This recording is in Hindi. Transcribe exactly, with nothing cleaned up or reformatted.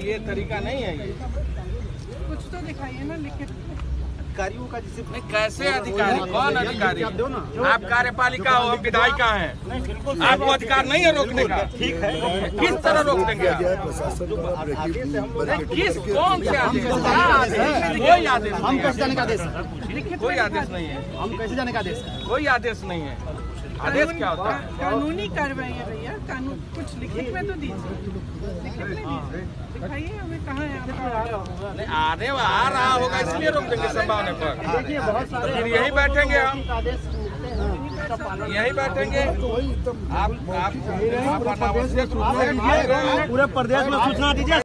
ये तरीका नहीं है। ये कुछ तो दिखाइए ना लिखित अधिकारियों का जिसे नहीं, कैसे अधिकारी, कौन अधिकारी? आप कार्यपालिका हो, हम विधायिका हैं, आपको अधिकार नहीं है रोकने का। ठीक है, किस तरह रोक देंगे? किस कौन से आदेश? कोई आदेश, हम कैसे जाने का आदेश? कोई आदेश नहीं है। हम कैसे जाने का आदेश? कोई आदेश नहीं है। आदेश क्या होता है? कानूनी कार्रवाई है भैया, कानून कुछ लिखित में तो दीजिए, लिखित में दीजिए, दिखाइए हमें कहाँ है आपका। नहीं, आने आ रहा होगा इसलिए रोक देंगे संभावने पर। देखिए बहुत सारे फिर यही बैठेंगे हम, यही बैठेंगे। आप आप अनावश्यक रूप से पूरे प्रदेश में सूचना दीजिए।